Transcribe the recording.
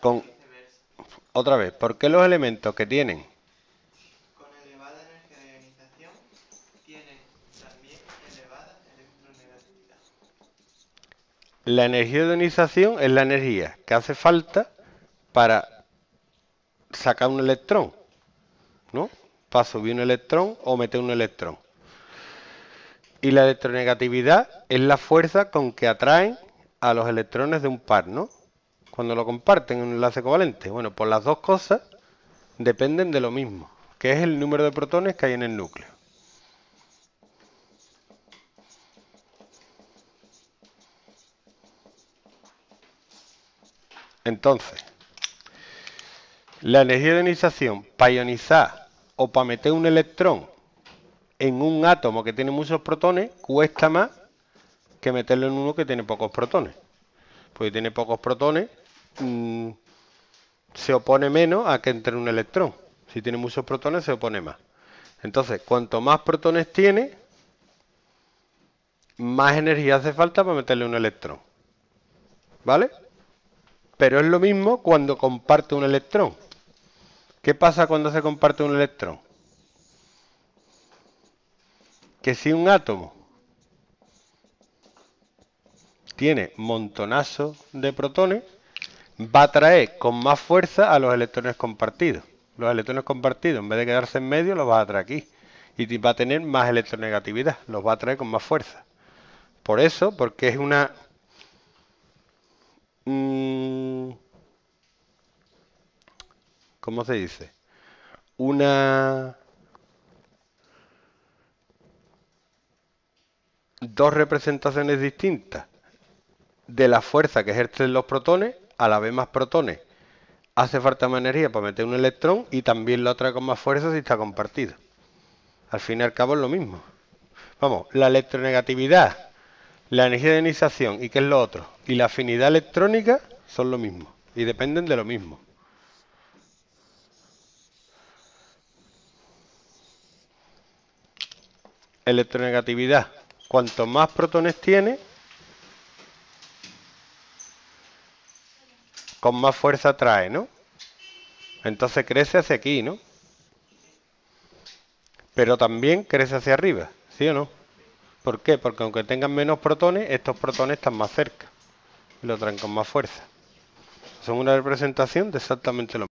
con... Otra vez, ¿por qué los elementos que tienen con elevada energía de ionización tienen también elevada electronegatividad? la energía de ionización es la energía que hace falta para sacar un electrón, ¿no? Para subir un electrón o meter un electrón. Y la electronegatividad es la fuerza con que atraen a los electrones de un par, ¿no? Cuando lo comparten en un enlace covalente. Bueno, pues las dos cosas dependen de lo mismo, que es el número de protones que hay en el núcleo. Entonces, la energía de ionización para ionizar o para meter un electrón en un átomo que tiene muchos protones cuesta más que meterlo en uno que tiene pocos protones. Porque tiene pocos protones, se opone menos a que entre un electrón. Si tiene muchos protones, se opone más. Entonces, cuanto más protones tiene, más energía hace falta para meterle un electrón. ¿Vale? Pero es lo mismo cuando comparte un electrón. ¿Qué pasa cuando se comparte un electrón? Que si un átomo tiene montonazo de protones, va a atraer con más fuerza a los electrones compartidos. Los electrones compartidos, en vez de quedarse en medio, los va a atraer aquí. Y va a tener más electronegatividad, los va a atraer con más fuerza. Por eso, porque es una... ¿cómo se dice? Dos representaciones distintas de la fuerza que ejercen los protones, a la vez más protones. Hace falta más energía para meter un electrón y también lo atrae con más fuerza si está compartido. Al fin y al cabo es lo mismo. Vamos, la electronegatividad, la energía de ionización y qué es lo otro, y la afinidad electrónica son lo mismo y dependen de lo mismo. Electronegatividad, cuanto más protones tiene, con más fuerza atrae, ¿no? Entonces crece hacia aquí, ¿no? Pero también crece hacia arriba, ¿sí o no? ¿Por qué? Porque aunque tengan menos protones, estos protones están más cerca y lo traen con más fuerza. Son una representación de exactamente lo mismo.